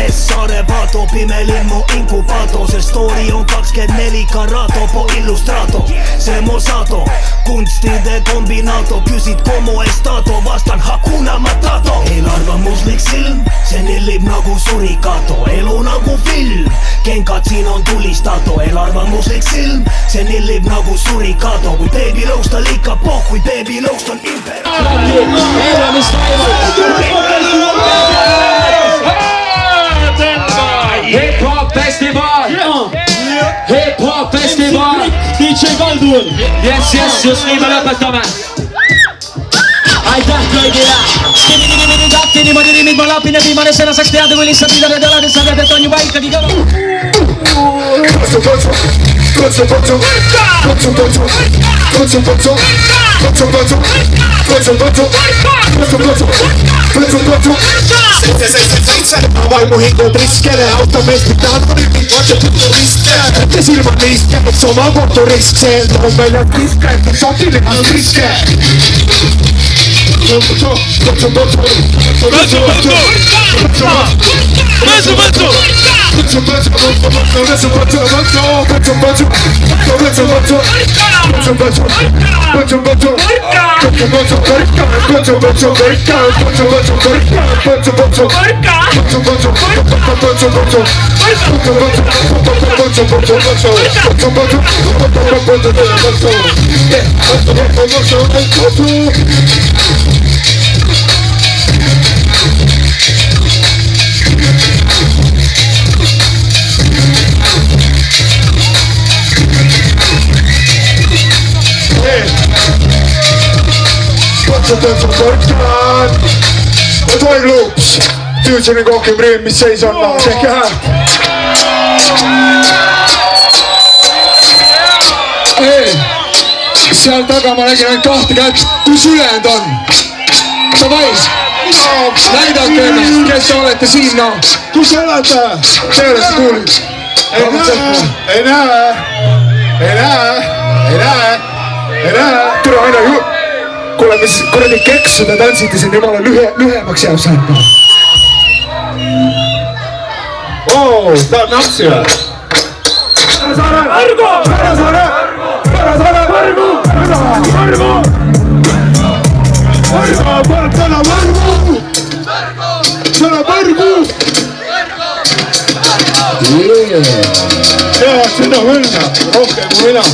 Saare Pato, pime linnu inkubato. See story on 24 karato po illustrato. See Mosato, kunstide kombinaato. Küsid como estato, vastan Hakuna Matata. Eelarvamuslik silm, see nillib nagu surikato. Elu nagu film, kenkad siin on tulistato. Eelarvamuslik silm, see nillib nagu surikato. Kui baby lõus ta liikab pohh, kui baby lõus on imper. Hip-hop festival! Hip-hop festival! DJ Kaldur! Yes, just nii me lõpetame! Aitäh kõigile! Skimini-nimini-tappi, niimoodi rimid ma lapin ja viimane sõna saaks teada, kui lihtsalt mida need elades saged, et on juba ikkagi kõva! Vaimuhingud riskele, automeestid taanurimmid, vaatšetutoriske. Ette silma niiske, mis oma kontorisk, see eeldab välja kiske, mis on tillimas riske. Toy Loops, Future'i kohkim rüüm, mis seis on, tehke hääl. Seal taga ma nägin ainult kahte kätt, kus ülejäänud on? Davai, näidake ennast, kes te olete siin, no? Kus te olete? Te olete kuulid. Ei näe. Tule aina ju. Kuule, mis kuradi keksu te tantsite siin, jumala lühemaks jääb saanud. Oo, tahab napsi või? Võrgu! Jaa, seda võlna, rohkem kui mina.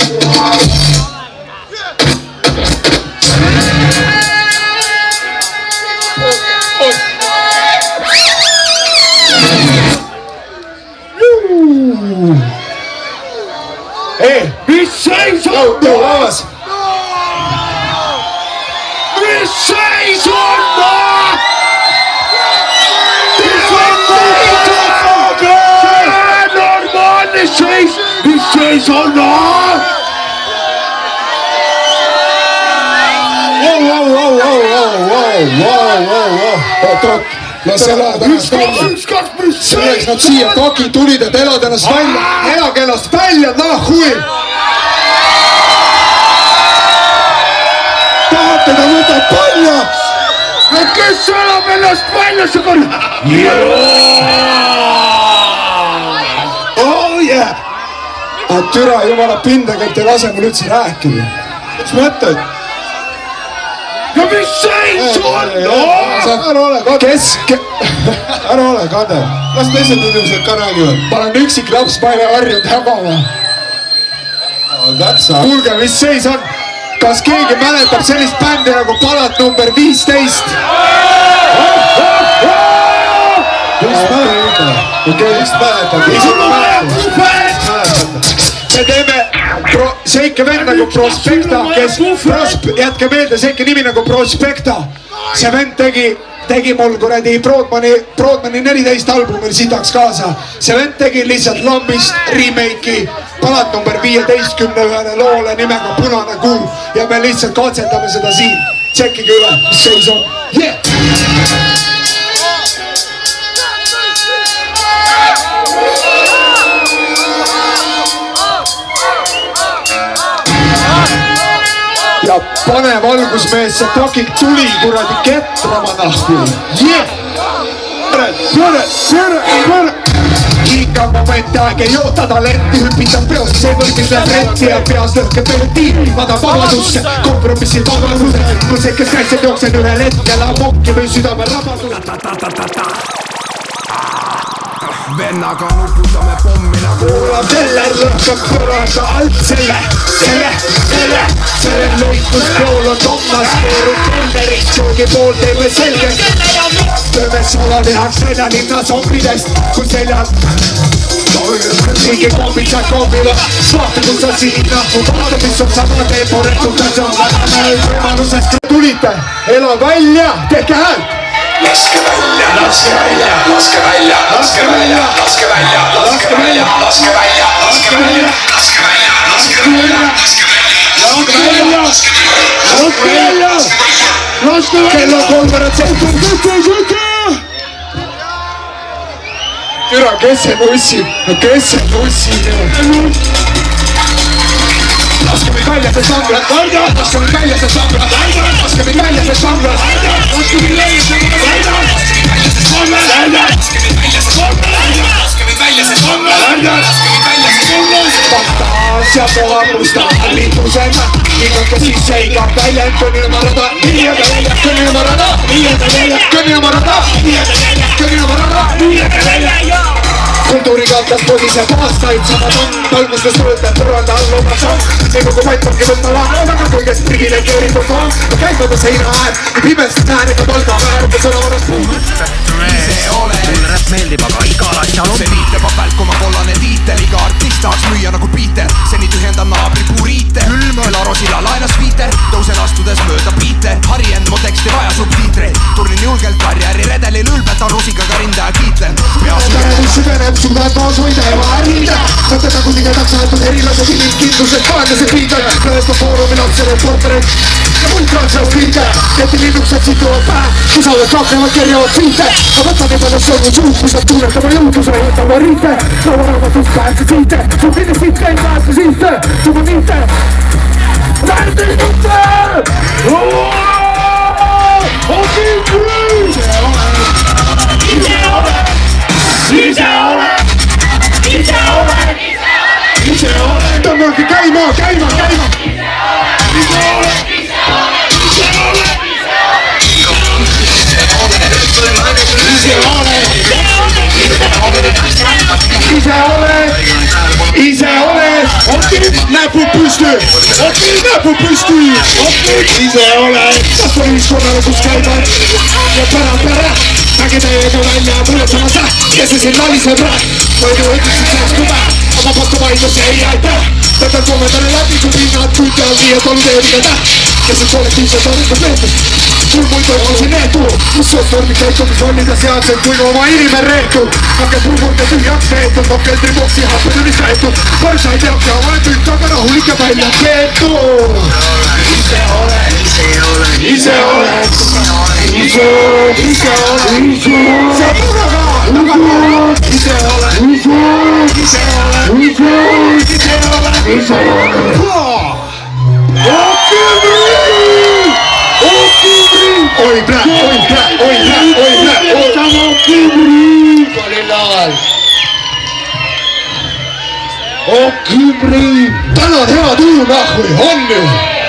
Mis seis on? Mis seis on? Normaalne seis! Mis seis on? Oot, las elada ennast välja. Selleks nad siia kokid tulid, et elada ennast välja. Elage ennast välja, nahui! Tahate, ta võtab palja! Kes elab ennast välja, see kon... Oh yeah! Türa jumala pindaga, et ei lase mul üldse rääkida. Mis mõtled? Ja mis seis on? Ära ole kade. Ära ole kade. Las teised inimesed ka räägivad. Ma olen üksik laps, ma ei ole harjunud häbama. Kuulge, mis seis on? Kas keegi mäletab sellist bändi nagu Palat number 15? Kes mäletab? Me teeme seike vend nagu Prospekta, jätke meelde seike nimi nagu Prospekta. See vend tegi mul kuradi Broadmani 14 albumil sitaks kaasa. See vend tegi lihtsalt lambist remake'i Palat number 15 ühele loole nimega Punane kuu ja me lihtsalt katsetame seda siin. Tšekkige üle, mis seis on. Ja pane valgusmees, see pakik tuli kuradi ketrama nahku. Iga moment aeg ei oota talenti, hüpita peost, see võlbis läheb retti ja peas lõhkeb veel tiimi, vadan vabadusse, kompromissil vabaduse, mul see, kes käiselt jooksen ühel hetkel, mokki või südame rabasuse. Vennaga nuputame pommi nagu kuulab selle, lõhkab kõrvaga alt selle lõikuskool on Tommas keerub kellerit, soogi pool teeme selgeks. Tööme sola tehaks seljalinna zombidest, kui seljan liigi kombid sa kombile, vaata kus on sininahvu, vaata mis on sama tempo, reputatsioon, võimalusest tulite, ela välja, tehke häält. Laske välja, laske välja, laske välja, laske välja, laske välja, laske välja, laske välja, laske välja, laske välja, laske välja, laske välja, laske välja, kell on 3%. Türa, kes see nussi? No kes see nussi? Laske meid välja see sambla, laske meid välja see sambla, laske meid välja see sambla, laske meid välja see sambla, fantaasia poha musta liitusena, igake sisse iga väljend, kõni oma rada, viiega välja, kõni oma rada, viiega välja, kõni oma rada, viiega välja, kõni oma rada, viiega välja. Kultuurikantas podiseb aastaid, samad on palmustes töötab põranda all oma samm. See kogu vaid ongi võtta laad, aga kõigest privilegeeritud on. Käimata seina äär, pimest näen ega palga väär, kui sõna varast puud. Mulle räpp meeldib, aga igal asjal on see viitebab välkuma kollane tiitel, iga artist tahaks müüa nagu Peter. Seni tühjendan naabri puuriite, Kõla Rosila laenas viiter, tõusen astudes mööda biite. Hari end mu teksti vaja subtiitreid, turnin julgelt karjääri redelil, ülbetan rusikaga rinda ja kiitlen. Süveneb, suudad maas hoida ja vaarida. Mõteta kuninga taksaetud erilased inimkindlused, vaenlased viidad. Kõlestab foorumil otsene portreid ja multransast viite. Tehti linnuksed situvad päev, kusagelt kaklevad kerjavad viite. Ma võtan ebades sõrmu suud, kui saab tunnetama jõudluse, võtama riite. Lauaraamatus pääsed viite, su kindlasti ei pääse siite, su ma viite. Lähti viite! On siin küll! Ise ole! Tõmmake käima! Ise ole! Näpu püsti! Ise ole! Kas on ühiskonnale, kus käivad ja pära nägi täiega välja põletama sa, kes see siin laliseb rää. Võidu ütlesid selleks kuve, oma pakku vaidluse ei aitäh. Võtan kommentari läbi, kui pinnad küüte all nii, et on teeriga täht. Kes on kollektiivselt arvestab meetust. Mul muidu on siin eetu, kus on tormid käitumisrollida seadused, kui oma inimene reetud. Hakked ruumurde tühjaks veetud, nokkel triboksi happetunis veetud. Põrsa ei teab ja olen tükk, aga rahulik ja välja peetud. Ise ole! Oi blä! Täna on hea tuju nahhui, on ju!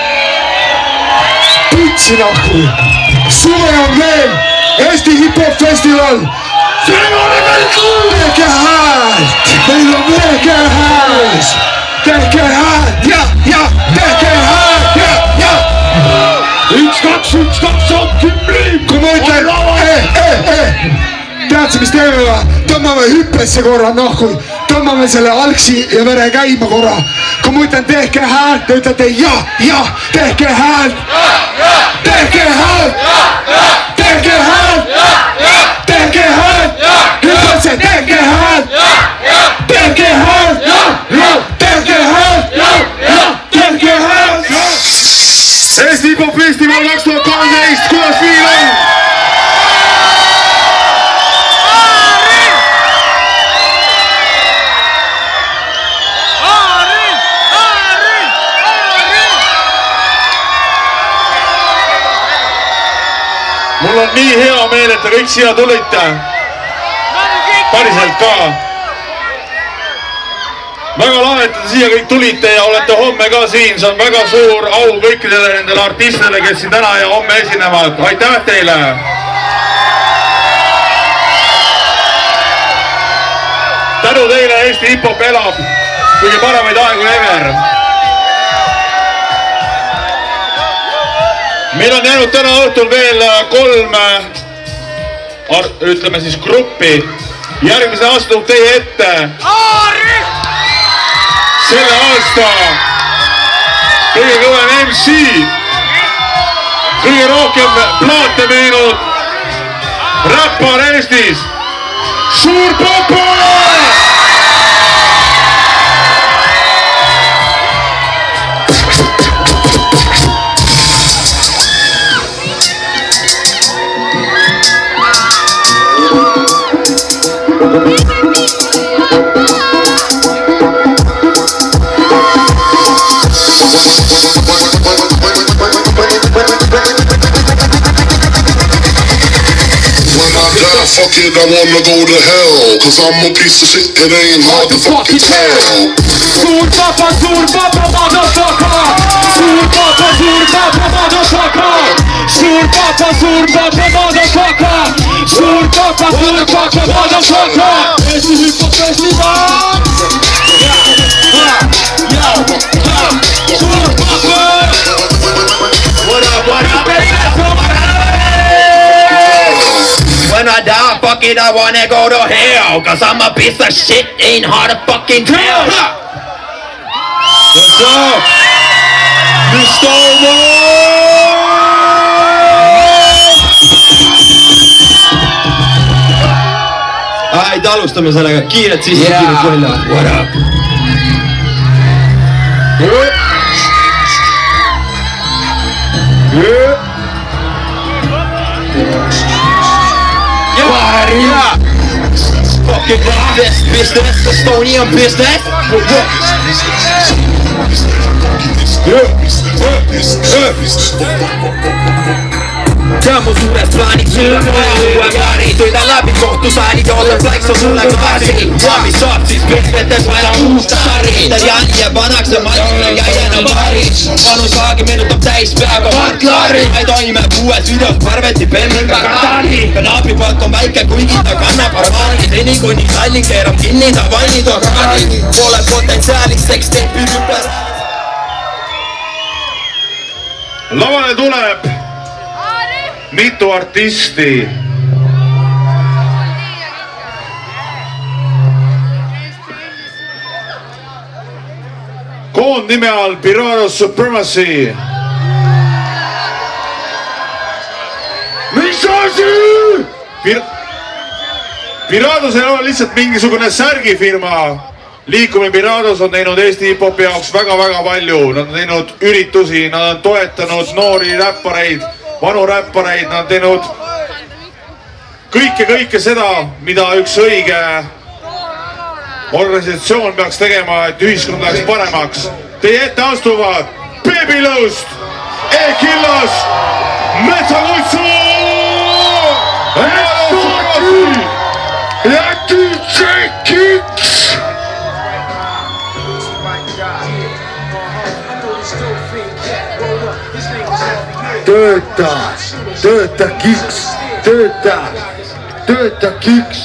Pitsi nahhui! Suve on veel Eesti hip-hop festival! See on veel kuul! Tehke häält! Meil on tehke häält! Tehke häält! Ja! Tehke häält! Ja! 1, 2, on kümri! Kui ma ütlen, tead sa mis teeme või? Tõmbame hüppesse korra nahhui! Tõmbame selle algsi ja vere käima korra! Kui ma ütlen tehke häält, te ütlete ja! Tehke häält! Tehke häält! Tehke häält! Tehke häält! Hüppesse, tehke häält! Tehke häält! Tehke häält! Tehke häält! Eesti hip-hop festival 2018, kuidas viil on? Mul on nii hea meel, et te kõik siia tulite. päriselt ka. Väga lahe, et te siia kõik tulite ja olete homme ka siin. See on väga suur au kõikidele nendele artistidele, kes siin täna ja homme esinevad. Aitäh teile! Tänu teile Eesti hip-hop elab kõige paremaid aegu ever. Meil on jäänud täna õhtul veel 3, ütleme siis gruppi. Järgmise astub teie ette selle aasta kõige kõvem MC, kõige rohkem plaate müünud räppar Eestis, Suur Papa! Fuck it, I wanna go to hell, cause I'm a piece of shit, it ain't hard to fucking tell. Suur Papa, motherfucker! Suur Papa, motherfucker! Suur Papa, motherfucker! Suur Papa, motherfucker! Eesti hip-hop festival! Suur Papa! What up, baby? When I die, fuck it, I wanna go to hell, cause I'm a piece of shit, ain't hard to fucking tell. What's up? Mr. Aitäh, alustame sellega kiiret sisse, kiiret välja. What up? Fucking business, Estonian business. Tean mu suured plaanid, sulle uue plaani. Töödan läbi kohtusaanid ja ootan flex on sulle kaasi. Ja mis saab siis pihvetes vaja uut saari. Italiani ja panakse maitsule käiena baari. Vanus vaagi meenutab täis peaga Marklaari. Me toime uues videos parveti Bellinga kartani. Naabi palk on väike, kuigi ta kannab armaani. Teni kuni sallin keerab kinni, ta vannid orgaani. Pole potentsiaalis seksteepi rüppes. Lavale tuleb mitu artisti. Koondnime all Pirados Supremacy. Mis asi? Pirados ei ole lihtsalt mingisugune särgifirma. Liikumine Pirados on teinud Eesti hip-hopi jaoks väga-väga palju. Nad on teinud üritusi, nad on toetanud noori räppareid, vanu räppareid, nad on teinud kõike seda, mida üks õige organisatsioon peaks tegema, et ühiskond läheks paremaks. Teie ette astuvad Babylust, E-Killas, Metsakutsu ja DJ Kiks. Tööta Kiks, tööta Kiks,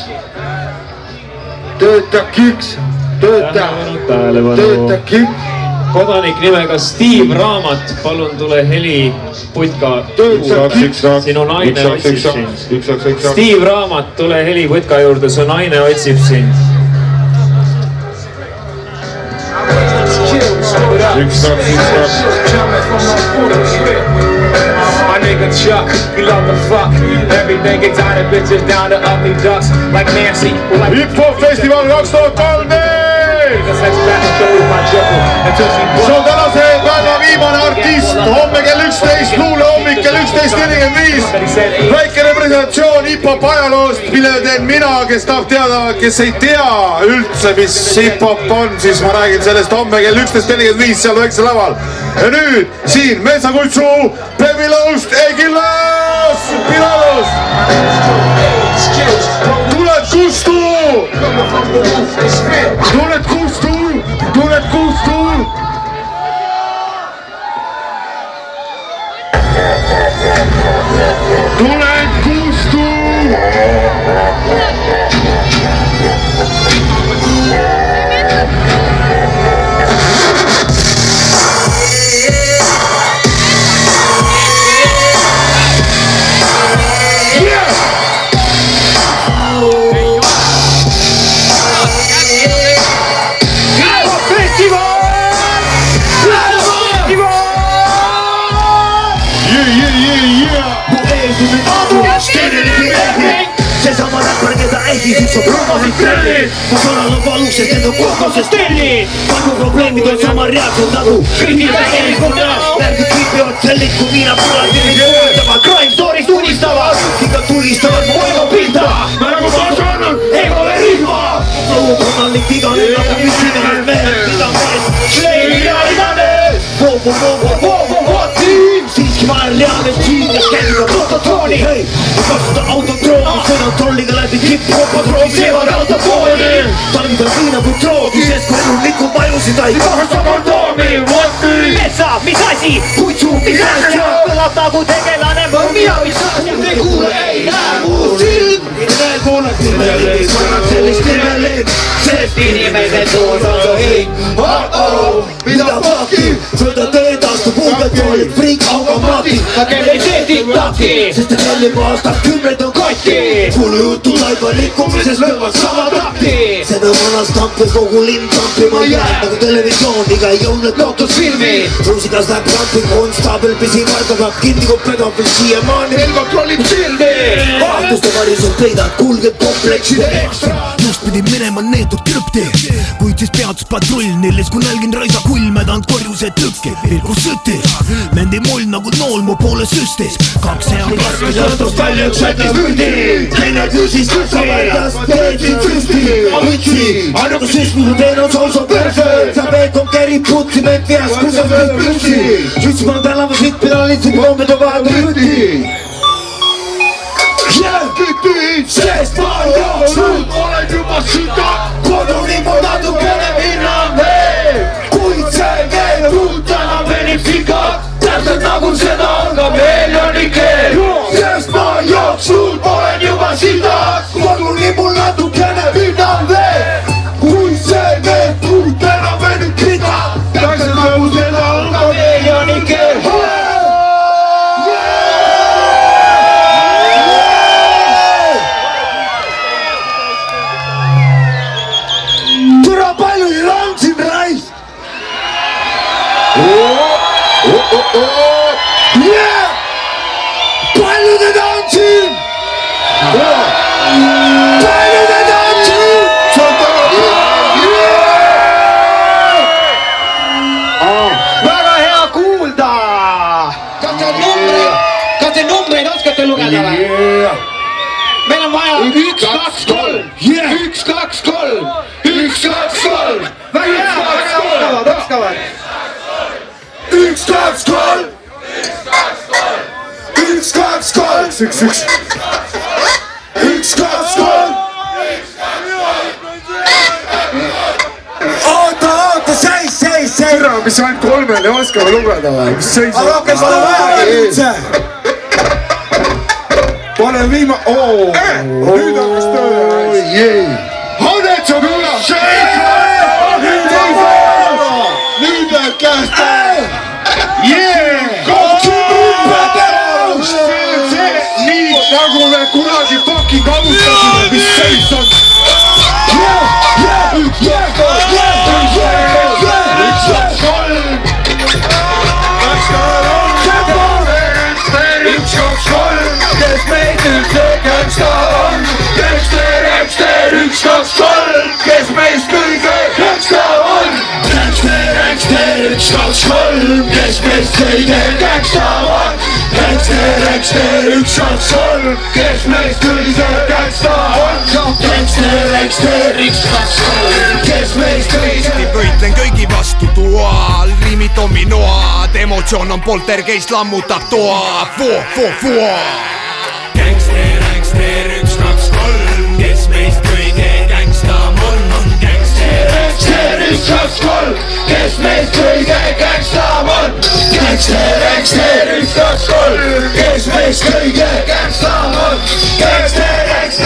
tööta Kiks, tööta Kiks. Kodanik nimega Steve Raamat, palun tule heli putka. Sinu naine otsib sind. Steve Raamat, tule heli putka juurde, su naine otsib sind. Nigga Chuck, we love the fuck. Everything gets out of bitches down to ugly ducks like Nancy. Hip-hop Festival 2013! See on tänase päeva viimane artist, homme kell 11, luule hommik kell 11.45. Väike representatsioon hip-hop ajaloost, mille teen mina, kes tahab teada, kes ei tea üldse, mis hip-hop on, siis ma räägin sellest homme kell 11.45 seal väiksel laval. Ja nüüd siin Metsakutsu, Babylust, E-Killas, Pirados. Tuled Kustu! Tuled kustuul, tuled kustuul. Tuled kustuul. Seesama räppar, keda ehis on promosid trenni. Ma sõnal on valus, et need on kohkoses trenni. Manu probleemid on sama reaalsed nagu kõigil tegelikult näos. Värgid kõik peavad sellid, kui mina pulan teinud hoolitavad. Crime stories unistavad, ikka tulistavad mu ego pilta. Ma nagu saanud egole rihma. Lõukonalik igane nagu müstiline mehed, mida mees Šleimi reaalidane. Siiski ma olen reaalne siin ja käiga autotrooni. Hei, ma kasutan autotrooni, sõnan trolliga läbi hip-hop-patrooni. Seevad autofooni, talvid on nii nagu troogi, sest kui elu likud vajusid, ei kahasta kondoomi. Metsa, mis asi, kutsu, mis asja, kõlab nagu tegelane mõmja, mis asja. Te kuule, ei näe mu silm, veel kuuled nimeliin, sõnad sellist nimeliin, sest inimesed toos on su hing. Mida pakki, sõda teed astub umbetoolid, friik automaatik, aga ei tee tiktaki, sest te hellibu aastat kümneid on katki. Kuule jutu laiba rikkumises löövad sama takti. Seda manas tampes kogu linn tampima jääb nagu televisiooniga ei jõudnud lootusfilmi. Ruusikas läheb rampi, konstaabel pisivarga peab kinni kui pedofil siiamaani veel kontrollib silmi. Vaatuste variselt peidad kulged komplekside ekstra. Just pidi minema neetud krüpti, kuid siis peatus patrull, nilles kui nälgin raisa kulmedand korjuse tükki. Vilkus sütis, mendi mull nagu nool mu poole süstis. Kaks hea kasvas õhtust välja üks sätis mündi. Teine küsis sa väidas, teedsid süsti. Võtsi, ainuga süstmise teen on soos on perfekt. Sa peekon kerib putsi, meid veas kusas kõik püssi. Sütsi ma tänava siit pidal lihtsalt loomide vahetu rüti. Sest ma jooksul olen juba süda. Koduni mul natukene hinnan veel. Kuid see keel tuutana verifikat. Täpselt nagu seda on ka miljonikeel. Sest ma jooksul olen juba süda. Koduni mul natukene hinnan veel. Kuid see keel tuutana verifikat. Täpselt nagu seda on ka miljonikeel. Palju te tantsin! Palju te tantsin! Väga hea kuulda! Kas te numbreid oskate lugeda või? Meil on vaja 1, 2, 3! 1, 2, 3! 1, 2, 3! Väga hea! Oskavad! 1, 2, 3! 1, 2, 3! 1, 2, 3! 1, 2, 3! Oota, seis! Tere, mis ainult kolmele oskame lugeda või? Mis seis on? Aga rohkem pole vaja üldse! Pane viima... Nüüd hakkas tööle! Hannet saab üle! Nüüd läheb käest! Nii nagu me kunagi fucking alustasime, mis seis on. Kes meid üldse gangsta on? Gangster, 1, 2, 3, kes meist kõige gangsta on? Gangster, 1, 2, 3, kes meist kõige gangsta on? Gangster, 1, 2, 3, kes meist kõige gangsta on? Gangster, 1, 2, 3, kes meist kõige... Võitlen kõigi vastu toal, riimid dominoad, emotsioon on poltergeist, lammutab toa. Gangster, 1, 2, 3, kes meist kõige gangsta Gangster, 1, 2, 3, kes meist kõige gängstam on? Gangster, 1,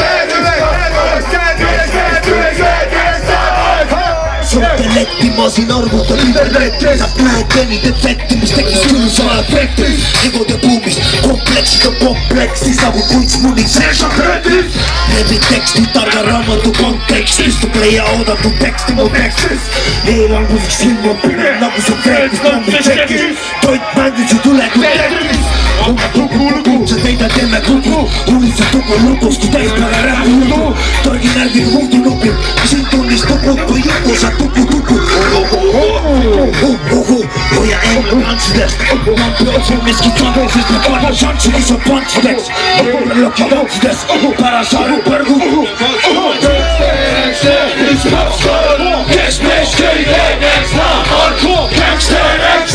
2, 3, Intellekti masin arvutab internetti, saab näed geenid efekti, mis tekkis külluse efekti. Egode buumist, kompleksid on kompleksi, saabub kunstmuniks, režakreetis. Rebid teksti, targa raamatu kontekst, istub leia oodatud teksti mu tekstis. Eelanguseks silm on pime, nagu su kreetis, nambi tšekis. Toit mängis ju tule kui tekkis. Oma lugu, sa teida teeme kudu. Uudised tugu lugus, kui täispäeva rähku lugu. Torgi närviga muudu nupib, siin tunnis tukub või jutu, sa tuku. Hoia enne tantsidest, nampi otsul miski tsangu, sest ma panna šansi, kus on pantsideks. Lõki tantsidest, pärast aru põrgu. Kes meist kõige gängstam on? Gangster,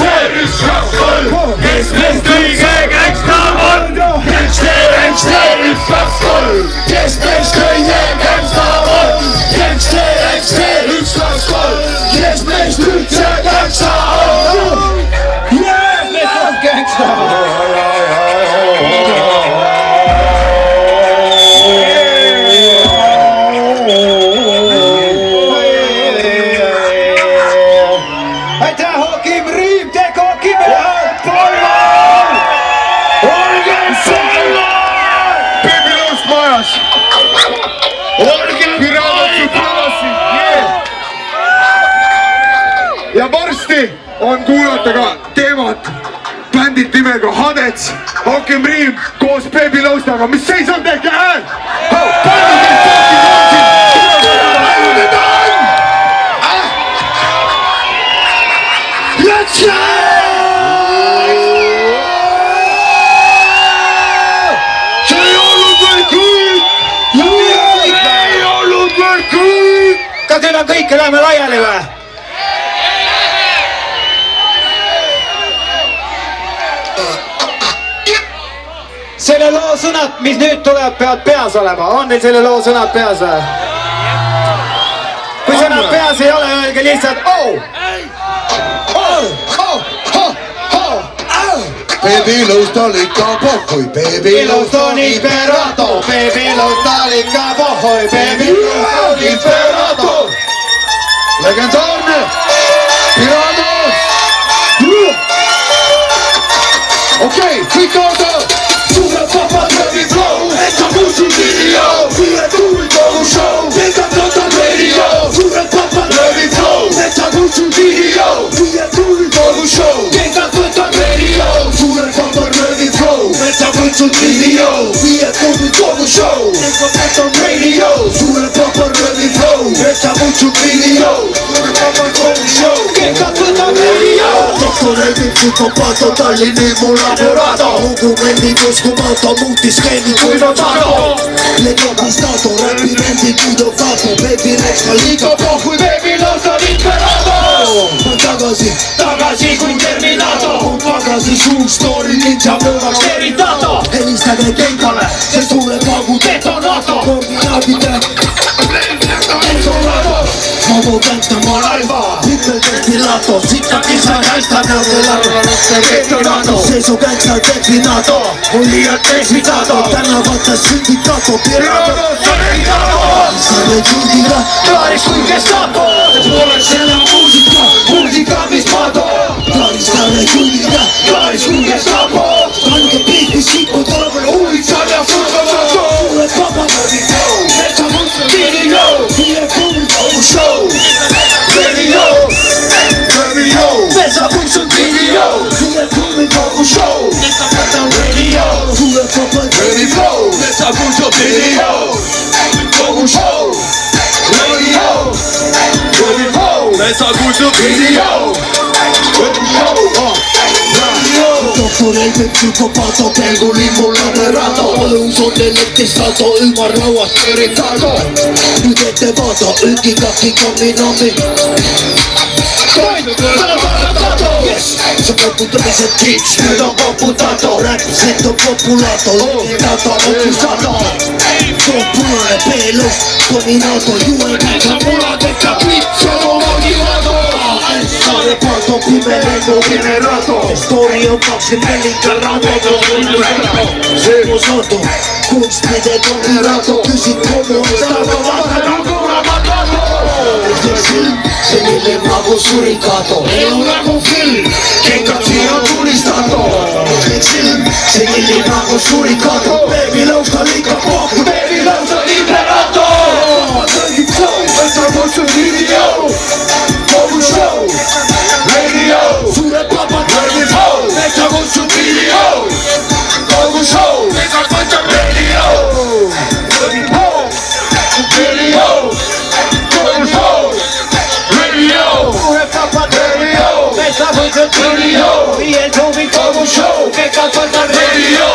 kes meist kõige gängstam on? Gangster, kes meist kõige gängstam on? Gangster, 1, 2, 3, kes meist üldse gängstam on? Gängstam! Aitäh, Hakim Riim, teg Hakim Riim! Olge selle! Peebilust majas! Olge piraadid tagasi! Ja varsti on kuulata ka teemat bändid nimega Hadets, Hakim Riim koos Peebilustaga, mis seis on, tehke hääl! Let's go! See ei olnud veel kõik! Ei olnud veel kõik! Kas nüüd on kõik ja lähme laiali või? Selle loo sõnad, mis nüüd tuleb, peavad peas olema. On teil selle loo sõnad peas või? Kui sõnad peas ei ole, öelge lihtsalt oh! Peebilust on ikka pohhui, Peebilust on imperator, Peebilust on ikka pohhui, Peebilust on imperator. Legendaarne Pirados! Okei, kõik oota! Suured papad läbi flow, ega musu video, suured tuulid kogu show, ega tõttan radio. Suured papad läbi flow, ega musu video, suured tuulid kogu show, ega tõttan radio. Suured papad läbi flow, ega musu video, suured tuulid kogu show, ega tõttan radio. Suured papad läbi flow, ega musu video, suured papad kogu show, ega tõttan radio. Doktoreidid psükopato, Tallinni mu laborado. Hukkumendid uskumato, muutis geeni kui Rodato. Legopistato, räpirendid nüüd on vato. Baby Rex ka liiga pohhui, Peebilust on imperator. Ma tagasi kui Terminator. Tagasi suur story, ninja pöövaks eritato. Helistage Gengale, see suure kaagu detonato. Koordinaadide Momo gangsta ma laiva, hüppeldes pilato, sitta kisa naista detonato. Seisu gangsta deklinato, on liialt esitato. Tänavates sündikato, Pirados on eritato. Sarve juudiga, klaaris kui Gestapo. Pooleks enam muusika mis mato. Klaaris sarve juudiga, klaaris kui Gestapo. Kange piik, mis siku talvel huulitsad ja furgavato. Suured vabad läbi flow, metsa musta video, viie kuulid kogu show. Radio, metsa musta video, viie kuulid kogu show. Metsa võtan radio, suured vabad läbi flow, metsa musta video, kogu show. Radio, metsa musta video, kogu show. Doktoreidid psükopato, pelguli mul laberato. Õhus on elektristato, ümar lauast eritato. Nüüd ette vaata, ülgikaki kombinami. See poputamised kiks, nüüd on poputato. Räpset on populato, legendato, otsustato. Toob punane peelust, dominato. Juuel käega munadega pitt, see on motivato. pato, pime lennu generato Story on 24 karaato Seemusato, kunstide kombinato Küsid kogu on saada vaata nagu ramadato Silm, senile nagu surikato Elu nagu film, kengad siia tulistato Silm, senile nagu surikato Baby lausa liiga pohku, baby lausa liberato Tõgid show, võta kutsu video Kogu show, radio Suured papad tõgid show, võta kutsu video Kogu show, võta kutsu radio Tõgid show, video Kogu show, radio Suured papad radio, võta kutsu video Viie soovi kogu show, võta kutsu radio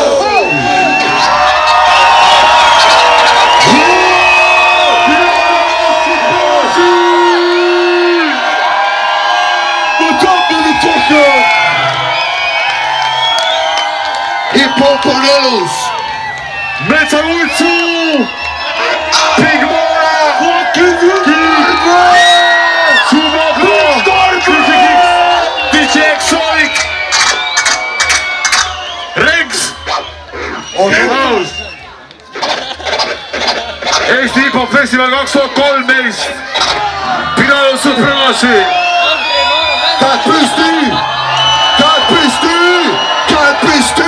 Hip-hop on elus Metsakutsu Big Mora Kirva Sumako DJ Exotic Rex on house Eesti Hip-Hop Festival 2013 Pidanud Supremacy Käed püsti Käed püsti Käed püsti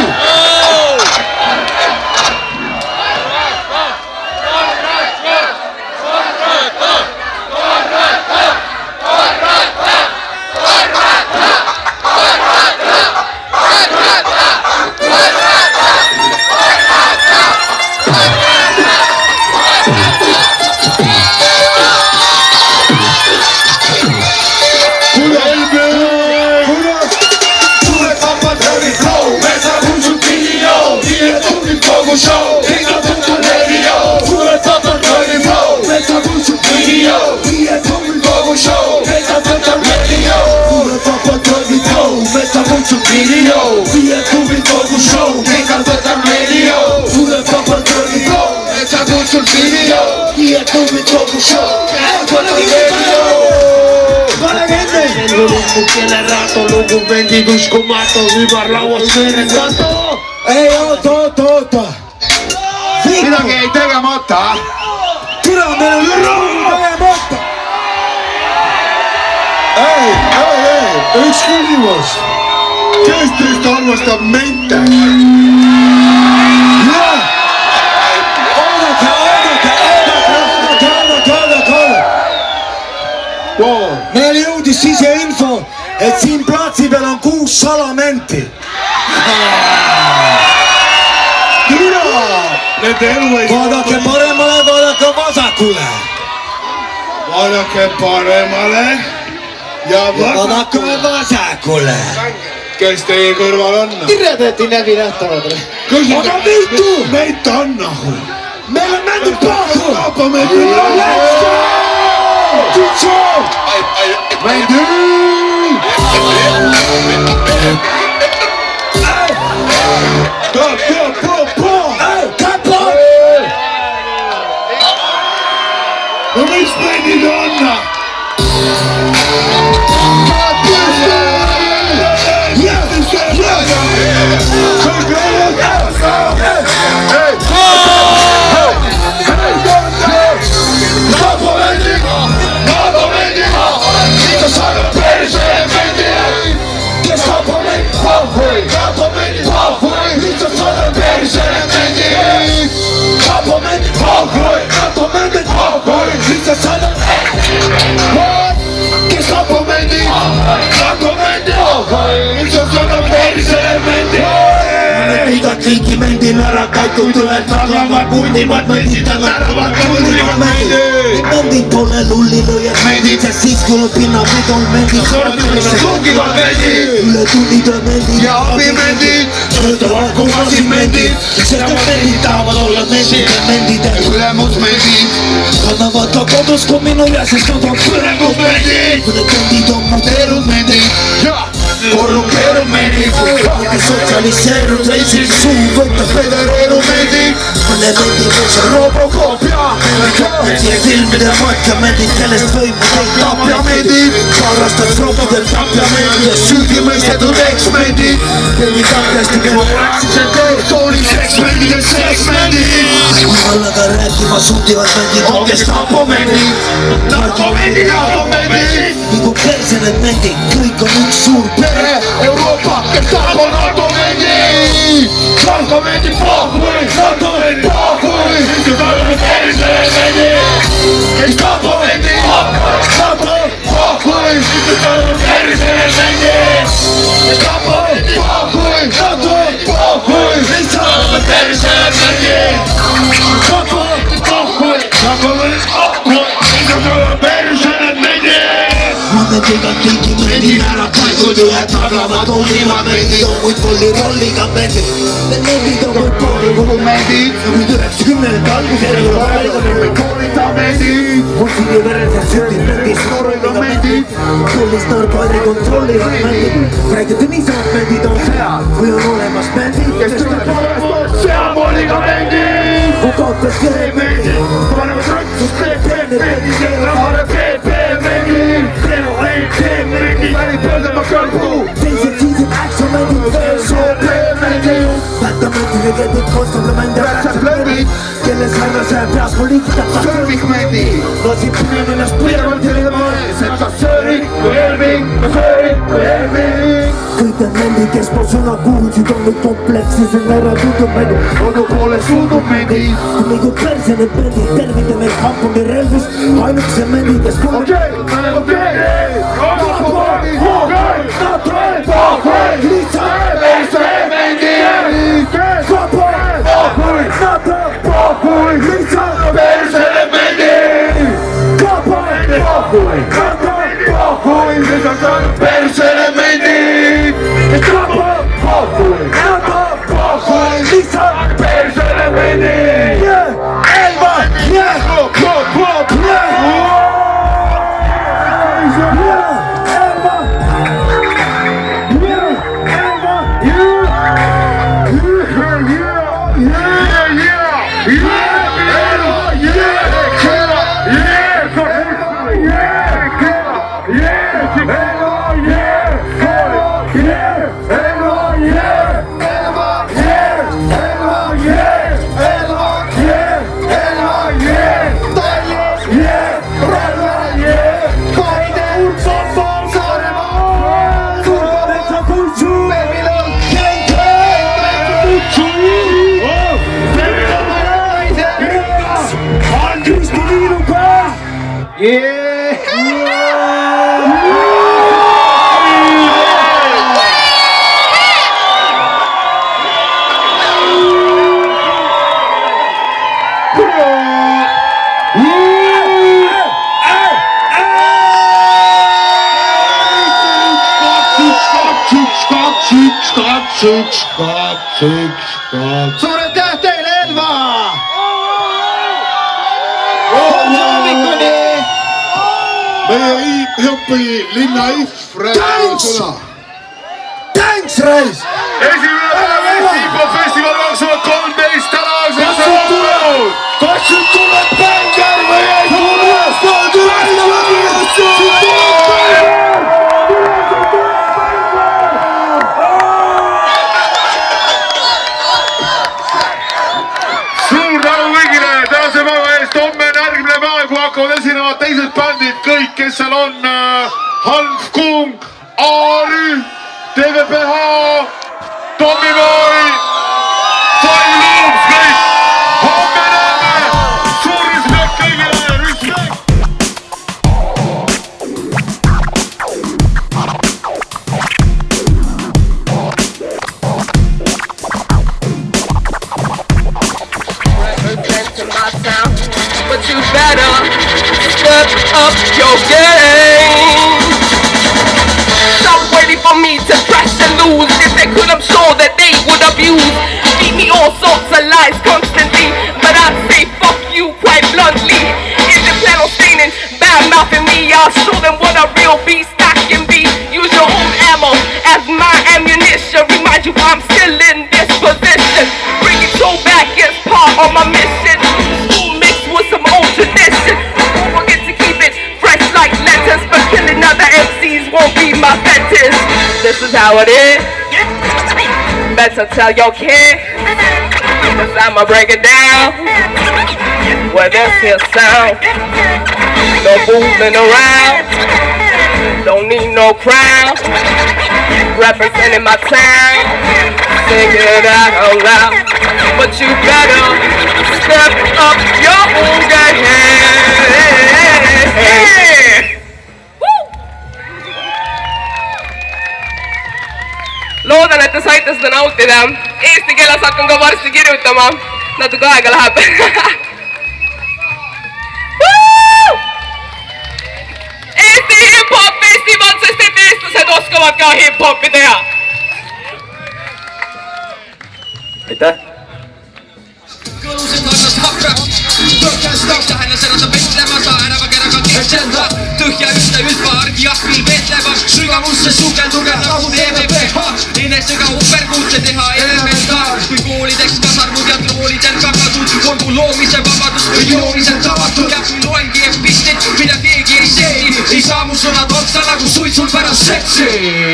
Show, pick up the radio. Pull it up and turn it low. Let's have a video. We are doing Gogo Show. Let's have a radio. Pull it up and turn it low. Let's have a video. We are doing Gogo Show. Pick up the radio. Pull it up and turn it low. Let's have a video. We are doing Gogo Show. Let's have a radio. Para gente. El lujo tiene rato, lujo vendido escomato. Viva lauas meidän rato. Ei oota. Midagi ei tegemata. Türa, meil on tegemata. Ei, üks küsimus. Kes teist armastab mente? Oodake. Meil jõudis siseinfo, et siin platsi peal on 6 salamenti. Vaadake paremale, vaadake vasakule. Vaadake paremale ja vaadake vasakule. Kes teie kõrval on? Kirjadati läbi nähtavad. Aga mitu? Meid on nahu. Meil on mängid pahu. Tapame külla. Let's go! Tutsu! Meid no mis mängid on? Liiki mendin ära kaikud ühed tagavad puldivad mendid ja näravad puldivad mendid. Mendid pole lullilõiad mendid, sest siis kui pinnab need on mendid. Sordivad tungivad mendid, üle tunnid on mendid ja abimendid. Söödavad kumasid mendid, sest nad mendid tahavad olla mendid ja mendid ja ülemusmendid. Kannavad ka kodus kui minu ja sest nad on põlemusmendid. Need mendid on muteerunud mendid ja korrupeerunud mendid. Sotsialiseerunud reisil suu võtta federeerunud mendid. Mõne mendi võiks Robocop ja see filmide mõtlemendid, kellest võimu teid tapjamendid. Harrastad troppidel tapjamendid ja süüdimõistetud eksmendid. Tegid takkestige toolid eksmendid ja seksmendid. Allaga rääkima sundivad mendid on kes tapomendid. Narkomendid nagu perse need mendid, kõik on üks suur pere. Euroopa, kes tapab narkomendid. Narkomendid pohhui, narkomendid pohhui. Kes tapab perse mendid. Kes tapab mendid, tapab pohhui. Kes tapab perse mendid. Kes tapab pohhui, tapab pohhui. Kes tapab perse mendid. Tapab pohhui, tapab pohhui. Kes tapab perse mendid. Mendid kõiki mendid ära paigud ühed tagavad olima mendid on muid volli rolliga mendid. Need mendid on muid pooli kogu mendid. Nüüd 90 algusel on vaja meil koolita mendid. Kutsini vereselt sündid mendid, rolliga mendid. Kullist narkoeri kontrollivad mendid. Räägite niisama mendid on seal või on olemas mendid, kes tuleb olema seal volliga mendid. Kui kaotas kere mendid, panevad rõtsus PP mendid, rahale PP mendid. Teised siisid äksamendid, veel soopemendid. Pätamendid, kedid konstablemendid, rätsaplemid. Kelle sarnase peas poliikitab sõrvikmendid. Lasib pünen ennast pidevalt helemaal. Setas sõõrik või elving, sõõrik või elving. Kõik need mendid, kes po sõna kuulsid, on nüüd kompleksis en ära tundub mendid. Odu poole suudub mendid. Kui mingud perse need mendid, tervita meil kampuni relvis. Ainukese mendid, kes kuuleb. Suure täht teile, Elva! Hommikuni! Meie Hiipi linna IF räägib sõna. Thanks, Reis! Esimene päev Eesti hip-hop-festival 2013 tänaseks on tulnud! Kas nüüd tuleb bänger või ei tule? Hakkavad esinevad teised bändid, kõik, kes seal on, Half Kung, A-rühm, TVPH, Tommy Boy, Five Loops, kõik, homme näeme, suur respekt kõigile, respekt! But you better step up your game. Stop waiting for me to crash and lose. If they could, I'm sure that they would abuse. Feed me all sorts of lies constantly, but I'd say fuck you quite bluntly. If they plan on staining, bad-mouthing me, I'll show them what a real beast I can be. Use your own ammo as my ammunition. Remind you I'm still in this position. Bring it so back as part of my mission. Mixed with some is how it is. Better tell your kid, cause I'ma break it down. With this here sound, no moving around, don't need no crowd. Representing my town, singing it out loud. But you better step up your own game. Loodan, et te saite seda nautida. Eesti keeles hakkan ka varsti kirjutama. Natuke aega läheb. Eesti hip-hop festival, sest et eestlased oskavad ka hip-hopi teha. Aitäh! Kõlused annast hakkab, tõhjastab, tähendas ära ta vestlema, sa ärava keraga kestenda. Tõhja üsna ülpaargi jahvil vetleva, sügavusse sukelduge nagu TVPH. Enesega uperkuutse teha elementar, kui koolideks kasarmud ja troolidel kakatud. Olgu loomise vabadus või joomisel tavatud, ja kui loengi epistit, mida keegi ei seegi, ei saa mu sõnad otsa nagu suitsul pärast seksi.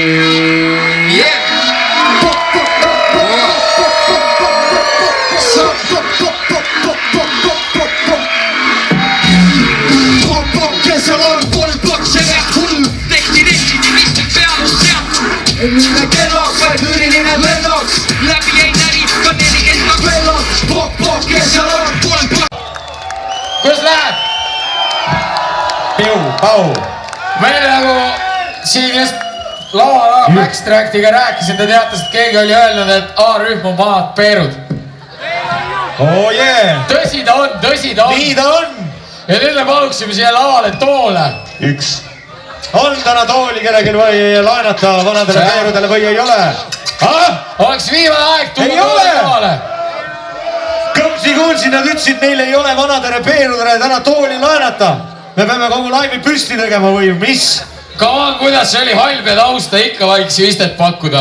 Minne kellaks, vaid üriline lennoks. Läbi ei näri, ka 40 vellad. Pop, kes seal on, kolm. Kus läheb? Piu, pau. Meil nagu siin just lava backstractiga rääkisin, te teatas, et keegi oli öelnud, et A-rühm on vanad peerud. Oh yeah! Tõsi ta on, tõsi ta on. Nii ta on. Ja nüüd me paluksime siia lavale toole. Üks. On täna tooli kellelgi või laenata vanadele peerudele või ei ole? Oleks viimane aeg tuua tooli lavale. Kõpsi kuulsin, nad ütlesid, neil ei ole vanadele peerudele täna tooli laenata. Me peame kogu laivi püsti tegema või mis? Kavan, kuidas see oli halb ja tausta ikka vaiksi istet pakkuda.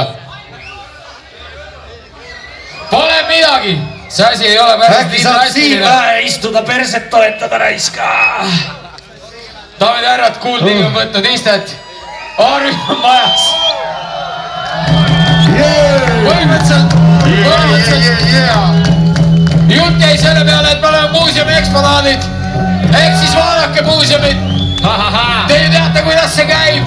Pole midagi. See asi ei ole pärast äkki saab siin vähe istuda perset toetada raiska. Daamid ja härrad, kuulding on võtnud istet. A-rühm on majas. Põhimõtteliselt. Jutt jäi selle peale, et me oleme muuseumi eksponaadid. Ehk siis vaadake muuseumid. Te ju teate, kuidas see käib.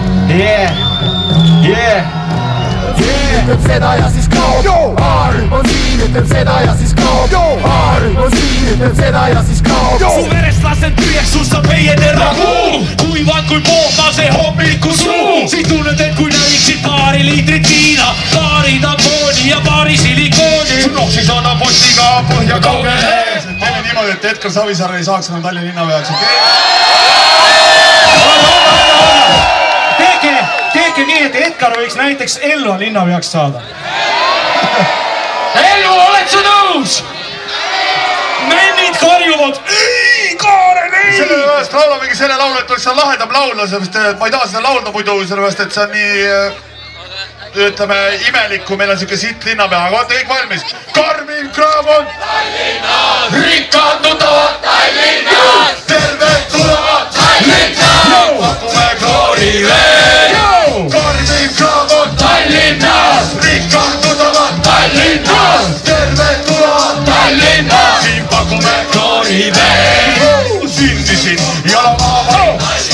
Ütleb seda ja siis kaob. A-rühm on siin, ütleb seda ja siis kaob. A-rühm on siin, ütleb seda ja siis kaob. Su verest lasen tühjeks susta meie terrakuu. Kuivad kui pooma see hommiku suu. Siis tunned, et kui näiksid paari liitrit viina, paari tampooni ja paari silikooni. Noh, siis annab postiga põhja kaugele. Teeme niimoodi, et Edgar Savisaar ei saaks enam Tallinna linnapeaks. Tehke nii, et Edgar võiks näiteks Elva linnapeaks saada. Elva, oled sa nõus? Mennid karjuvad, ei, Kaaren, ei! Selle pärast laulamegi selle laulu, et oleks seal lahedam laulda, sellepärast ma ei taha seda laulda muidu, sellepärast et see on nii, ütleme, imelik, kui meil on siuke sitt linnapea, aga on kõik valmis. Karmin Kraav on Tallinnas, rikkandutavad Tallinnas, terved tulevad Tallinnas, pakume kloori veel. Karmin Kraav on Tallinnas, rikkandutavad Tallinnas, terved tulevad Tallinnas, siin pakume kloori veel. Sündisin jalamaa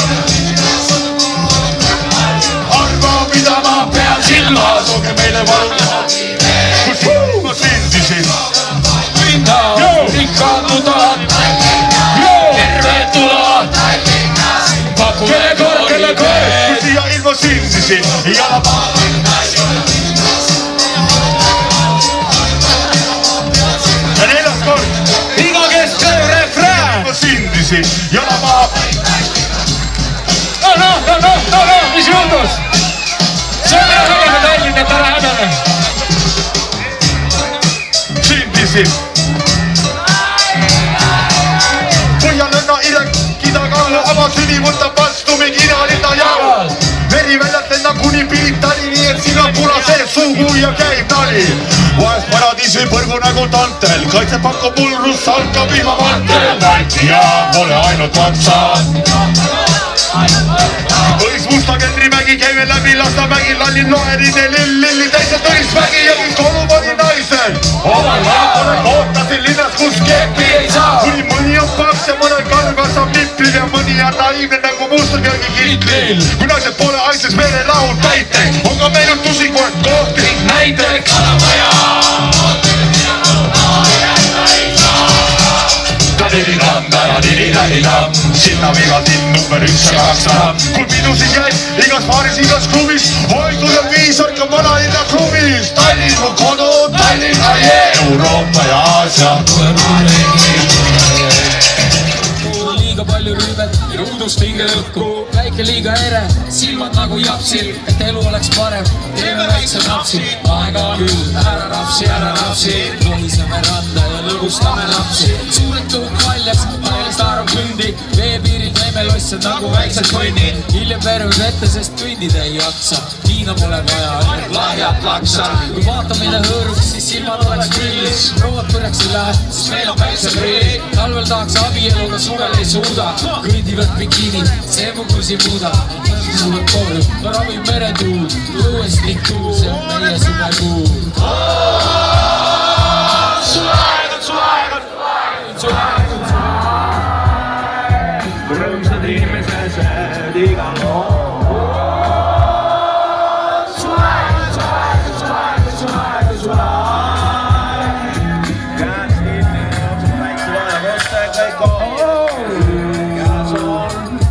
arva, mida ma pean silmas, olge meile valma. Kus ma sündisin linna, rikkandutavad terved tulevad pakume kloori veel. Kus siia ilma sündisin jalamaa ja neljas kord iga keskel refrään. Ma sündisin jalamaa. No, mis juhtus? See on ära häbene Tallinn, et ära häbene. Sündisin Põhjalenna Irekida kalla, oma süni võtab vastu mingi Ida-Linna jaam. Veri väljalt lennab kuni Piitali, nii et Singapura sees suhu ja käib tali. Vahest paradiisi põrgu nagu tantel, kaitse pakub mul russalka vihmamantel. Ja pole ainult otsa. Põlis musta keldrimägi, käime läbi Lasnamägi. tegin lallin noerine lilli teised tõisvägi ja kõik kolumani naised. Omal laakole ootasin linnas, kus keegi ei saa. Kuni mõni on paks ja mõnel kalgas on niplil ja mõni on naiivne nagu mustakelgi kitlil. Kui naised pole aises meele lahud näiteks, on ka meenutusi kohe kohti näiteks. Sinna viivasin number 1 ja 2. Kui pidusid jäid igas baaris, igas klubis, hoidud on viisar ka vanalinna klubis. Tallinn mu kodu, Tallinna Euroopa ja Aasia. Liiga palju rüübet ja udust hinge õhku. Väike liiga ere, silmad nagu japsil, et elu oleks parem. Teeme väikse napsi, aega küll, ära rapsi. Lohiseme randa ja lõbustame lapsi. Suured tõuk valjaks, paelist arv kõndi. Veepiiril näime lossad nagu väiksed konnid. Hiljem verus ette, sest kõndida ei jaksa. Viina pole vaja, ainult lahjad laksa. Kui vaatamine hõõruks, siis silmad oleks grillis. Rood põrjaks ei lähe, siis meil on päiksepriili. Talvel tahaks abieluga suvel ei suuda. Kõndivad bikiinid, see mu kursi muuda. Suuvad koolu, ma ravin meretuud. Õues liikuu, see on meie superkuu. Su aeg on. Rõõmsad inimesed igal pool. Su aeg on. Käes kinni, väikse vaevuste kõik on. Käes on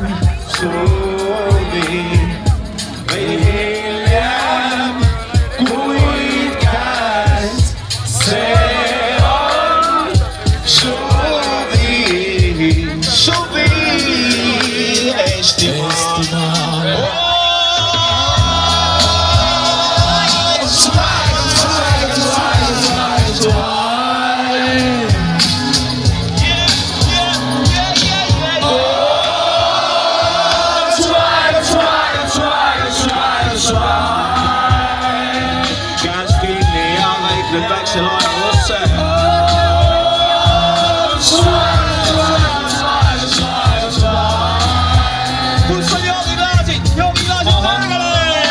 suvi või hiljem, kuid käes see on suvi Eestimaa. Käes kinni ja kõik nüüd väikse laevusse. Kus on joogiklaasid? Joogiklaasid kõrgele!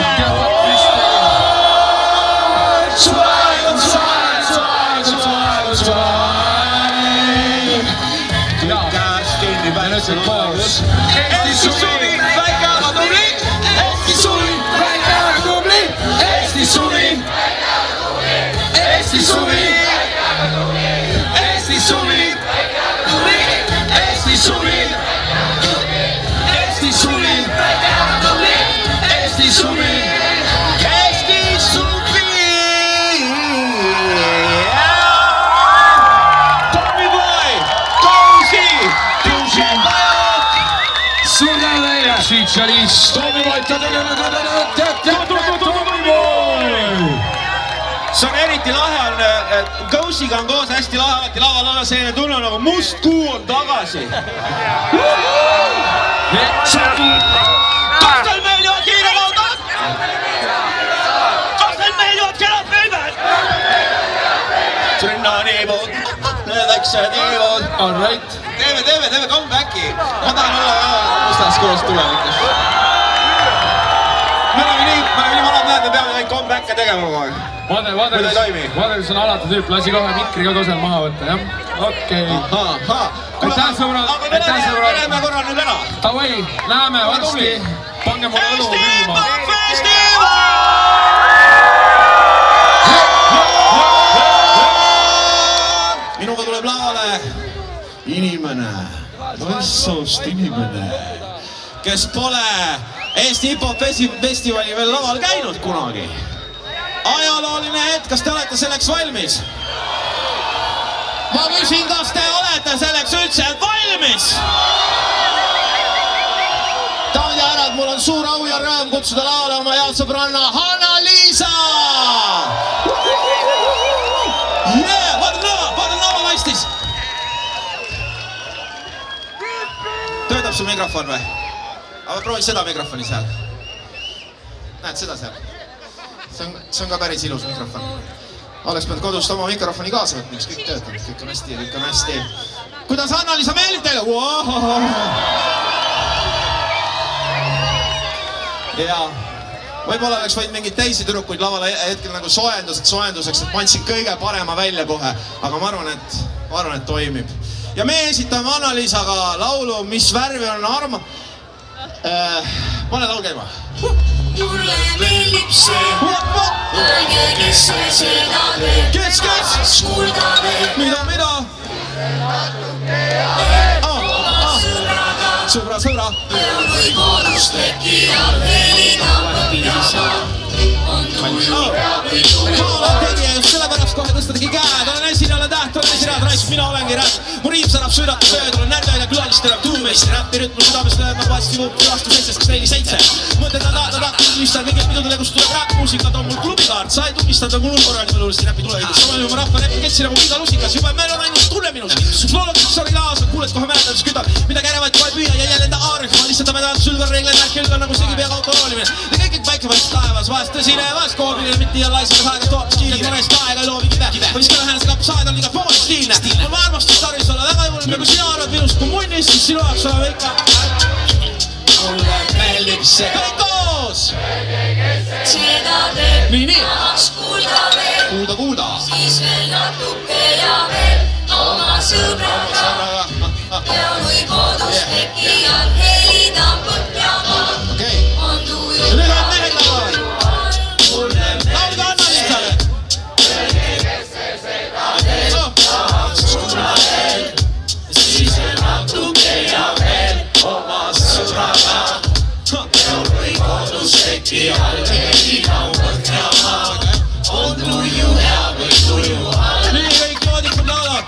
Käes kinni väikse laevusse. Eesti suvi, väike aga tubli! Eesti suvi, väike aga tubli! Eesti suvi! Eesti suvi! Eesti suvi! Eesti suvi! Eesti suvi! Eesti suvi! Eesti suvi! Tommy Boy! Kousi! Suur tänu teile! Siit oli Tommy Boy! Tommy Boy! See on eriti lahe on, Kousiga on koos hästi lahe alati laval olla selline tunne nagu must kuu on tagasi. Kas teil meeldivad kiirelaudad? Kas teil meeldivad kenad filmed? Sinna niivud, need väiksed niivud. All right. Teeme comebacki. Ma tahan olla mustas koos tulevikus. Me oleme nii vanad näed, me peame neid comebacke tegema kogu aeg. Vaderus on alati tüüp, lasi kohe mikri ka kosel maha võtta, jah? Okei. Aitäh sõbrad! Läheme korra nüüd ära! Davai, läheme varsti! Pange mulle õlu viima! Minuga tuleb lavale inimene, naissoost inimene, kes pole Eesti Hip-Hop Festivali veel laval käinud kunagi. Ajalooline hetk, kas te olete selleks valmis? Ma küsin, kas te olete selleks üldse valmis? Daamid ja härrad, mul on suur au ja rõõm kutsuda lavale oma head sõbranna Hanna-Liisa! Vaatan lava naistis! Töötab su mikrofon või? Aga proovi seda mikrofoni seal. Näed seda seal? See on ka päris ilus mikrofon. Oleks peanud kodust oma mikrofoni kaasa võtma, mis kõik töötab, kõik on hästi. Kuidas Hanna-Liisa meeldib teile? Ja Võib-olla oleks võinud mingid teisi tüdrukuid lavale hetkel nagu soojenduseks, et ma andsin kõige parema välja kohe, aga ma arvan, et toimib. Ja me esitame Anna-Liisaga laulu, mis värvi on arm... Pane laul käima. Mulle meeldib see, õige, kes sai seda veel. Kes? Kuulda veel. Mida? Sõbra. Või kodus teki all helina põpisa. On tullu või tullu. Ma olen tegija just sellepärast kohe tõstadagi käed. Olen esineja täht, olen esineja raisk, mina olengi rätt. Mu riim sõnab südata tööd, olen närvega külalist terab tuumist. Räppi rütmu südamest lööb nagu vassi vuupi vastu 7-4-7. Mõtted on tahtis listada kõigil pidudele, kus tuleb räpp muusikat, on mul klubikaart. Sa ei tunnistada mul korrali mõlulisti räppi tulevikus. Sama juba rahva räppi ketsi nagu iga lusikas. Juba meil on ainult tunne minust. Sus loolokaks oli laas, kuuled kohe mäletades kütab. Mida kärevaid kohe püüa ja jälle enda aareks. Ma lihtsalt tamedan sülver reegleid märkelga nagu segipea autoroolimine. Ja kõik väike vaist taevas, vahest tõsine ja vahest koobile. Mitte ja laisakas aega toopis kiired mõnest aega ei loovi kive. Ma viska lähene see kapsaed on iga pool stiilne. Ma armastus tarvis olla väga julm ja kui sina arvad minust kui munnist, siis sinu jaoks oleme ikka. Mulle meeldib see. Kõik koos! Seda teeb. Nii. Tahaks kuulda veel. Kuulda. Siis veel natuke ja veel oma sõbraga. Ja või kodus teki all helida põhjama. On tuju. Ja nüüd on mehed laual. Mulle laulga Anna-Liisale. Siis veel natuke ja veel oma sõbraga. Või kodus teki all helida põhjama. On tuju hea või tuju all. Nii kõik joodikud laulab.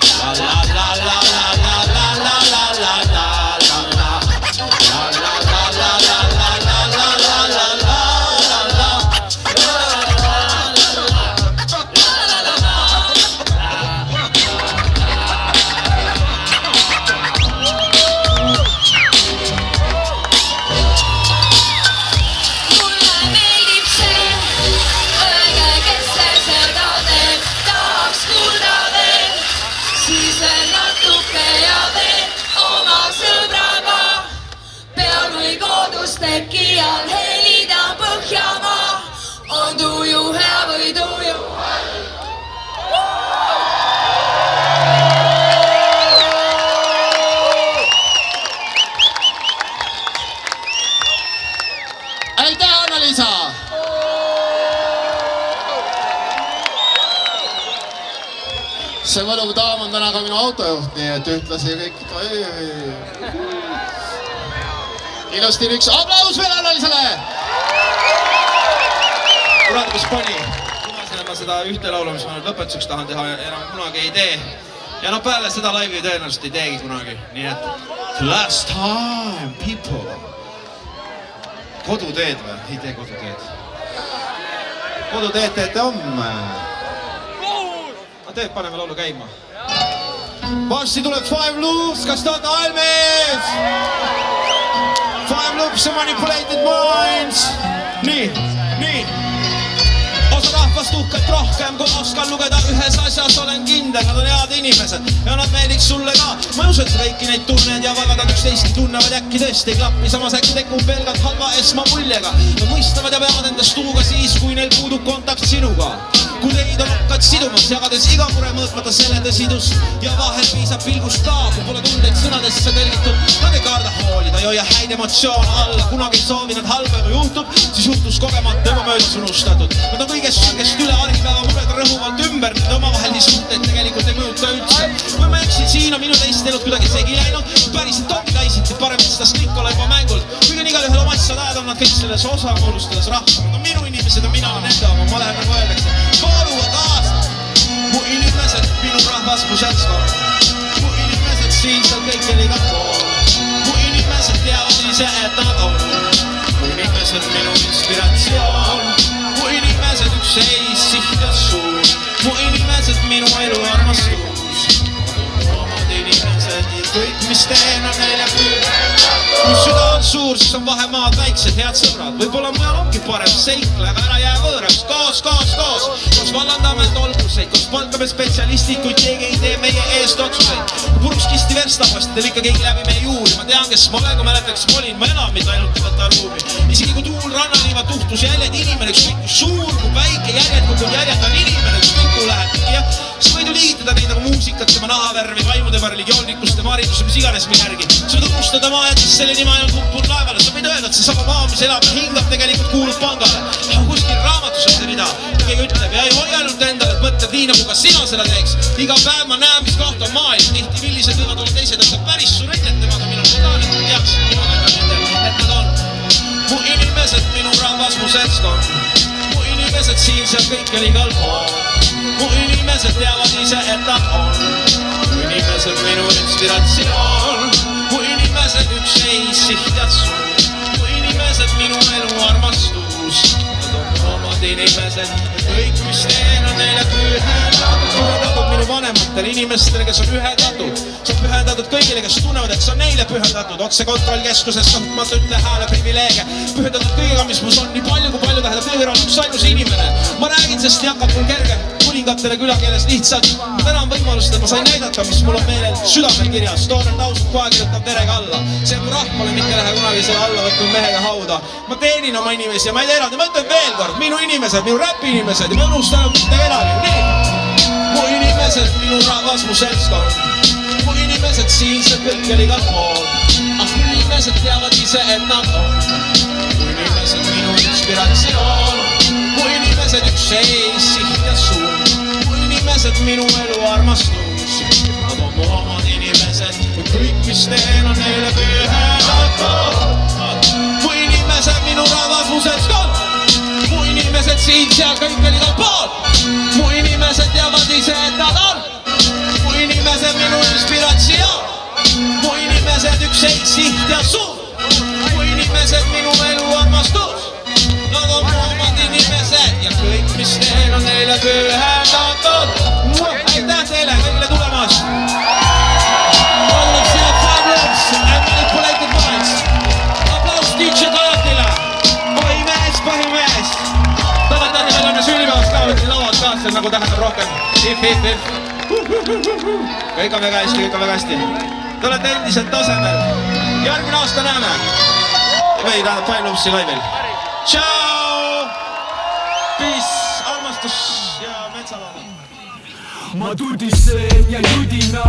Teki all helida põhjama. On tuju hea või tuju all. Aitäh, Anna-Liisa! See võluv daam on täna ka minu autojuht, nii et ühtlasi kõik... Ilusti üks aplaus veel Anna-Liisale! Kurat, kus pani. Kumasena ma seda ühte laulu, mis ma nüüd lõpetuseks tahan teha, enam kunagi ei tee. Ja no peale seda laivi tõenäoliselt ei teegi kunagi. Nii et last time, people. Koduteed või? Ei tee koduteed. Koduteed teete homme. Teed, paneme laulu käima. Varsti tuleb Five Loops, kas te olete valmis? Five Loops and Manipulated Minds. Nii. Osa rahvast uhkelt rohkem, kui oskan lugeda ühes asjas, olen kindel, nad on head inimesed ja nad meeldiks sulle ka. Ma ei usu, et sa kõiki neid tunned ja väga nad üksteistki tunnevad äkki tõesti ei klappi, samas äkki tekub pelgalt halva esmamuljega. Nad mõistavad ja peavad endast tuuga siis, kui neil puudub kontakt sinuga. Kui teid on hakkad sidumas, jagades iga mure mõõtmata selle tõsidust ja vahel piisab pilgust ka, kui pole tundeid sõnadesse tõlgitud. Nad ei karda hoolida, ei hoia häid emotsioone alla, kunagi ei soovi nad halba kui juhtub, siis juhtus kogemata juba möödas unustatud. Nad on kõigest süngest üle argipäeva mured rõhuvalt ümber, need omavahelisi suhteid tegelikult ei mõjuta üldse. Kui ma eksin, siin on minu teist elud kuidagi segi läinud, päriselt ongi taisiti, parem istast kõik ole juba mängult. Kui on igal ühel oma asjad ajad, on nad kõik selles osa moodustades rahva. Nad on minu inimesed ja mina olen enda oma, ma lähen nagu öeldakse. Paaluga kaasa, mu inimesed, minu rahvas, mu seltskond. Mu inimesed siin seal kõikjal igal pool. Mu inimesed teavad ise, et nad on. Mu inimesed, minu inspiratsioon. Mu inimesed, üks seis, siht ja suur. Mu inimesed, minu elu armastus. Omad inimesed, kõik mis teen on neile küll. Kui süda on suur, siis on vahemaad väiksed, head sõbrad. Võib-olla mujal ongi parem seikle, aga ära jää võõraks. Koos vallandame tolkuseid, koos palkame spetsialistid, kuid keegi ei tee meie eest otsuseid. Kui puruskisti verstapasti teeb ikka keegi läbi meie juuri. Ma tean, kes ma olen, kui mäletaks molin, ma enam mitte ainult ei võta ruumi. Isegi kui tuul rannani räägivad tuhtusjäljed, inimene ükskõik kui suur, kui väike jäljed, kui jäljed on inimene, ükskõik kui läheb. Sa võid ju liigitada neid nagu muusikat, tema nahavärvi, vaimude religioonlikkust, tema hariduse, mis iganes meil järgi. Sa võid unustada maa jättes selle nima ainult huppun laevale. Sa võid öelda, et see sama maa, mis elab ja hingab, tegelikult kuulub pangale. Kuskil raamatus on see rida, keegi ütleb ja ei hoi ainult endale, et mõtled nii nagu ka sina seda teeks. Iga päev ma näen, mis koht on maailm, tihti millised võivad olla teised, et sa päris su nendelt temad on minu kodaan, et teaks niimoodi ka nendel, et nad on. Mu inimesed, minu rahvas, mu seltskond. Mu inimesed siin, seal kõikjal igal pool. Mu inimesed teavad ise, et nad on. Mu inimesed, minu inspiratsioon. Mu inimesed, üks seis, siht ja suur. Mu inimesed, minu elu armastus. Nad on omad inimesed, kõik mis teen on neile pühendatud minu vanematele inimestele, kes on ühendatud. See on pühendatud kõigile, kes tunnevad, et see on neile pühendatud. Otse kontrollkeskuses kasutmata ütle hääle privileege. Pühendatud kõigega, mis mul on nii palju, kui palju tähendab kõige rohkem üks ainus inimene. Ma räägin, sest nii hakkab mul kerge kuningatele külakeeles lihtsalt. Tänan võimalust, et ma sain näidata, mis mul on meelel südamel kirjas. Toon end ausalt kohe kirjutab verega alla. See mu rahvale mitte lähe kunagi selle alla võtnud mehega hauda. Ma teenin oma inimesi ja ma ei teeranud ja ma ütlen veel kord, minu inimesed, minu räpi inimesed ja ma unustanud mitte kedagi. Mu inimesed, minu rahvas, mu seltskond. Mu inimesed siinsed kõikjal igal pool. Mu inimesed teavad ise, et nad on. Mu inimesed, minu inspiratsioon. Mu inimesed, üks seis, siht ja suur. Mu inimesed, minu elu armastus. Nad on mu omad inimesed. Kõik, mis teen, on neile pühendatud. Mu inimesed, minu rahvas, mu seltskond. Mu inimesed siin, seal kõikjal igal pool. Mu inimesed teavad ise, et nad on. Mu inimesed, minu inspiratsioon. Mu inimesed, üks seis, siht ja suur. Mu inimesed, minu elu armastus. Nad on mu omad inimesed ja kõik, mis teen, on neile pühendatud. Aitäh teile kõigile tulemast! Kolmaks ja Fabulous and Manipulated Minds. Aplaus DJ Kalatile! Põhimees! Tagantani meil on sünnipäevast ka, võtsin lauad kaasa, nagu tähendab rohkem. If. Kõik on väga hästi. Te olete endiselt tasemel. Järgmine aasta näeme. Või tähendab Fireloopsi laivil. Tšau! Peace, armastus ja metsalaulu. Ma tudisen ja judina.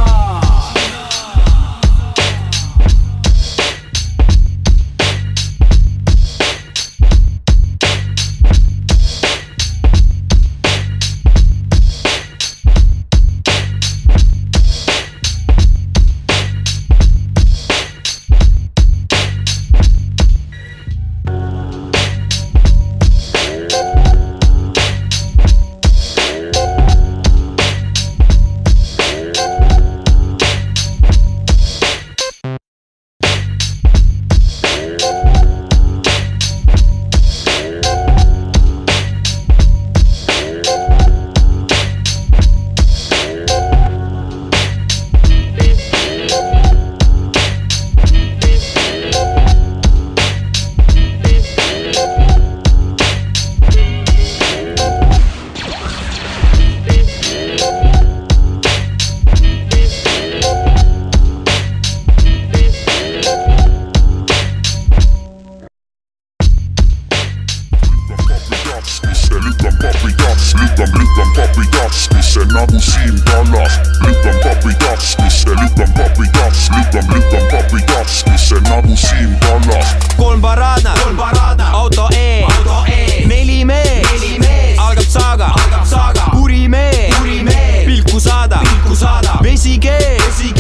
Kolm parada, auto E, 4 mees, algab saaga, puri mees, pilku saada, vesi kees,